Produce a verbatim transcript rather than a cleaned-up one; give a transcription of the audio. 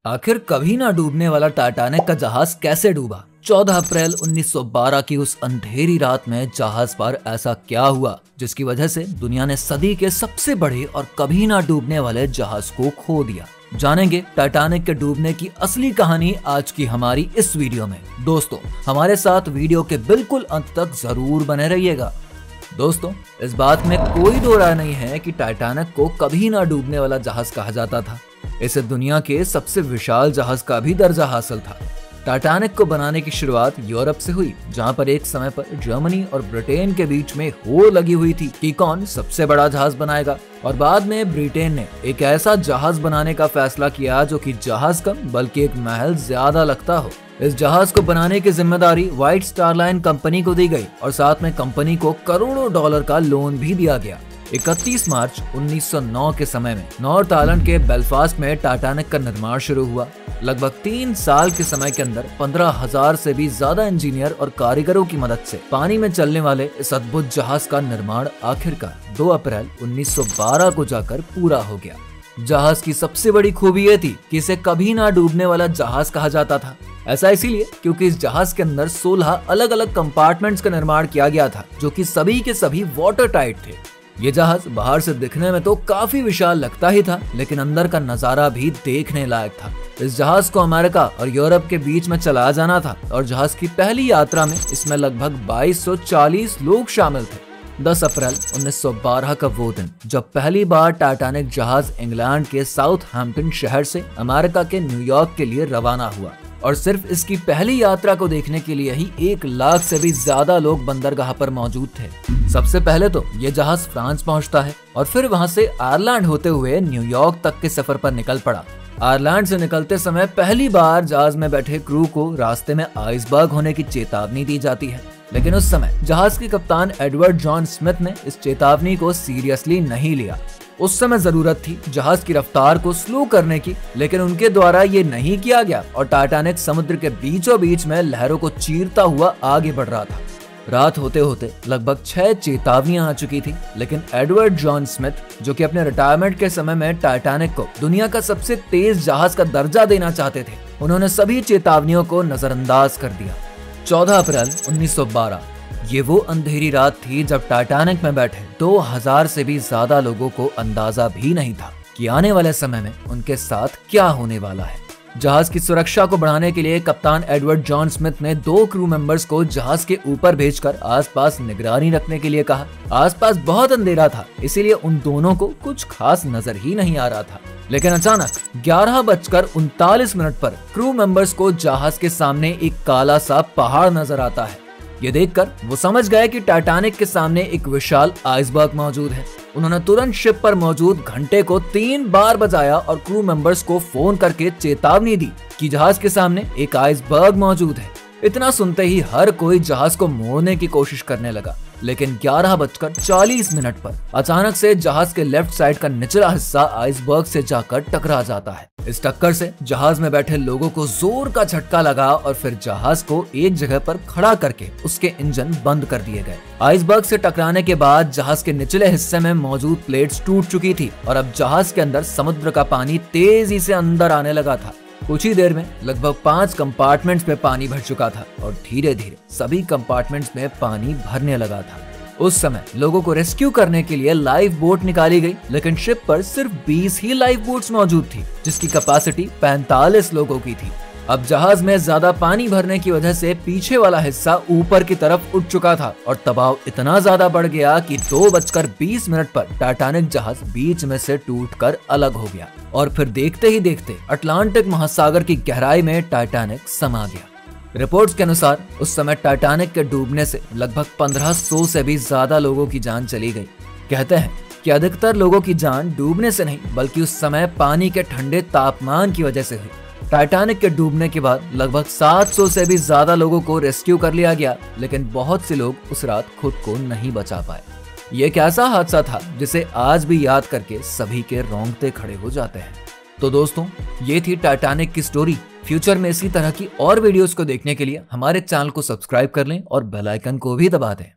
आखिर कभी ना डूबने वाला टाइटैनिक का जहाज कैसे डूबा? चौदह अप्रैल उन्नीस सौ बारह की उस अंधेरी रात में जहाज पर ऐसा क्या हुआ जिसकी वजह से दुनिया ने सदी के सबसे बड़े और कभी ना डूबने वाले जहाज को खो दिया। जानेंगे टाइटैनिक के डूबने की असली कहानी आज की हमारी इस वीडियो में। दोस्तों, हमारे साथ वीडियो के बिल्कुल अंत तक जरूर बने रहिएगा। दोस्तों, इस बात में कोई दो राय नहीं है कि टाइटैनिक को कभी ना डूबने वाला जहाज कहा जाता था। इसे दुनिया के सबसे विशाल जहाज का भी दर्जा हासिल था। टाइटैनिक को बनाने की शुरुआत यूरोप से हुई, जहां पर एक समय पर जर्मनी और ब्रिटेन के बीच में होड़ लगी हुई थी कि कौन सबसे बड़ा जहाज बनाएगा। और बाद में ब्रिटेन ने एक ऐसा जहाज बनाने का फैसला किया जो कि जहाज कम बल्कि एक महल ज्यादा लगता हो। इस जहाज को बनाने की जिम्मेदारी व्हाइट स्टार लाइन कंपनी को दी गई और साथ में कंपनी को करोड़ों डॉलर का लोन भी दिया गया। इकतीस मार्च उन्नीस सौ नौ के समय में नॉर्थ आइलैंड के बेलफास्ट में टाइटैनिक का निर्माण शुरू हुआ। लगभग तीन साल के समय के अंदर पंद्रह हजार से भी ज्यादा इंजीनियर और कारीगरों की मदद से पानी में चलने वाले इस अद्भुत जहाज का निर्माण आखिरकार दो अप्रैल उन्नीस सौ बारह को जाकर पूरा हो गया। जहाज की सबसे बड़ी खूबी ये थी कि इसे कभी ना डूबने वाला जहाज कहा जाता था। ऐसा इसीलिए क्योंकि इस जहाज के अंदर सोलह अलग अलग कंपार्टमेंट्स का निर्माण किया गया था जो कि सभी के सभी वाटर टाइट थे। ये जहाज बाहर से दिखने में तो काफी विशाल लगता ही था, लेकिन अंदर का नजारा भी देखने लायक था। इस जहाज को अमेरिका और यूरोप के बीच में चलाया जाना था और जहाज की पहली यात्रा में इसमें लगभग बाईस सौ चालीस लोग शामिल थे। दस अप्रैल उन्नीस सौ बारह का वो दिन जब पहली बार टाइटैनिक जहाज इंग्लैंड के साउथहैम्पटन शहर से अमेरिका के न्यूयॉर्क के लिए रवाना हुआ और सिर्फ इसकी पहली यात्रा को देखने के लिए ही एक लाख से भी ज्यादा लोग बंदरगाह पर मौजूद थे। सबसे पहले तो ये जहाज फ्रांस पहुंचता है और फिर वहां से आयरलैंड होते हुए न्यूयॉर्क तक के सफर पर निकल पड़ा। आयरलैंड से निकलते समय पहली बार जहाज में बैठे क्रू को रास्ते में आइसबर्ग होने की चेतावनी दी जाती है, लेकिन उस समय जहाज के कप्तान एडवर्ड जॉन स्मिथ ने इस चेतावनी को सीरियसली नहीं लिया। उस समय जरूरत थी जहाज की रफ्तार को स्लो करने की, लेकिन उनके द्वारा ये नहीं किया गया और टाइटैनिक समुद्र के बीचों बीच में लहरों को चीरता हुआ आगे बढ़ रहा था। रात होते होते लगभग छह चेतावनियां आ चुकी थी, लेकिन एडवर्ड जॉन स्मिथ, जो कि अपने रिटायरमेंट के समय में टाइटैनिक को दुनिया का सबसे तेज जहाज का दर्जा देना चाहते थे, उन्होंने सभी चेतावनियों को नजरअंदाज कर दिया। चौदह अप्रैल उन्नीस सौ बारह ये वो अंधेरी रात थी जब टाइटैनिक में बैठे दो हजार से भी ज्यादा लोगों को अंदाजा भी नहीं था कि आने वाले समय में उनके साथ क्या होने वाला है। जहाज की सुरक्षा को बढ़ाने के लिए कप्तान एडवर्ड जॉन स्मिथ ने दो क्रू मेंबर्स को जहाज के ऊपर भेजकर आसपास निगरानी रखने के लिए कहा। आसपास बहुत अंधेरा था, इसीलिए उन दोनों को कुछ खास नजर ही नहीं आ रहा था। लेकिन अचानक ग्यारह बजकर उनतालीस मिनट पर क्रू मेंबर्स को जहाज के सामने एक काला सा पहाड़ नजर आता है। ये देखकर वो समझ गए कि टाइटैनिक के सामने एक विशाल आइसबर्ग मौजूद है। उन्होंने तुरंत शिप पर मौजूद घंटे को तीन बार बजाया और क्रू मेंबर्स को फोन करके चेतावनी दी कि जहाज के सामने एक आइसबर्ग मौजूद है। इतना सुनते ही हर कोई जहाज को मोड़ने की कोशिश करने लगा, लेकिन ग्यारह बजकर चालीस मिनट पर अचानक से जहाज के लेफ्ट साइड का निचला हिस्सा आइसबर्ग से जाकर टकरा जाता है। इस टक्कर से जहाज में बैठे लोगों को जोर का झटका लगा और फिर जहाज को एक जगह पर खड़ा करके उसके इंजन बंद कर दिए गए। आइसबर्ग से टकराने के बाद जहाज के निचले हिस्से में मौजूद प्लेट्स टूट चुकी थी और अब जहाज के अंदर समुद्र का पानी तेजी से अंदर आने लगा था। कुछ ही देर में लगभग पांच कंपार्टमेंट्स में पानी भर चुका था और धीरे धीरे सभी कंपार्टमेंट्स में पानी भरने लगा था। उस समय लोगों को रेस्क्यू करने के लिए लाइफ बोट निकाली गई, लेकिन शिप पर सिर्फ बीस ही लाइफ बोट्स मौजूद थी, जिसकी कैपेसिटी पैंतालीस लोगों की थी। अब जहाज में ज्यादा पानी भरने की वजह से पीछे वाला हिस्सा ऊपर की तरफ उठ चुका था और दबाव इतना ज्यादा बढ़ गया कि दो बजकर बीस मिनट पर टाइटैनिक जहाज बीच में से टूटकर अलग हो गया और फिर देखते ही देखते अटलांटिक महासागर की गहराई में टाइटैनिक समा गया। रिपोर्ट्स के अनुसार उस समय टाइटैनिक के डूबने से लगभग पंद्रह सौ से भी ज्यादा लोगों की जान चली गई। कहते हैं कि अधिकतर लोगों की जान डूबने से नहीं बल्कि उस समय पानी के ठंडे तापमान की वजह से हुई। टाइटैनिक के डूबने के बाद लगभग सात सौ से भी ज्यादा लोगों को रेस्क्यू कर लिया गया, लेकिन बहुत से लोग उस रात खुद को नहीं बचा पाए। ये एक ऐसा हादसा था जिसे आज भी याद करके सभी के रोंगटे खड़े हो जाते हैं। तो दोस्तों, ये थी टाइटैनिक की स्टोरी। फ्यूचर में इसी तरह की और वीडियोस को देखने के लिए हमारे चैनल को सब्सक्राइब कर लें और बेल आइकन को भी दबा दें।